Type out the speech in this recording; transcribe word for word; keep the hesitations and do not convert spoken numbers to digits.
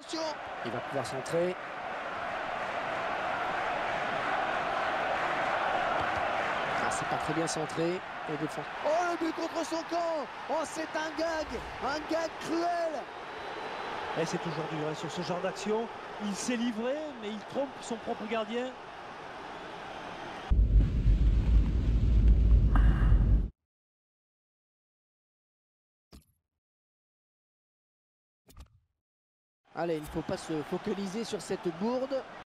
Il va pouvoir centrer. Ah, c'est pas très bien centré. Et défense. Oh, le but contre son camp. Oh, c'est un gag. Un gag cruel. Et c'est toujours dur hein, sur ce genre d'action. Il s'est livré, mais il trompe son propre gardien. Allez, il ne faut pas se focaliser sur cette bourde.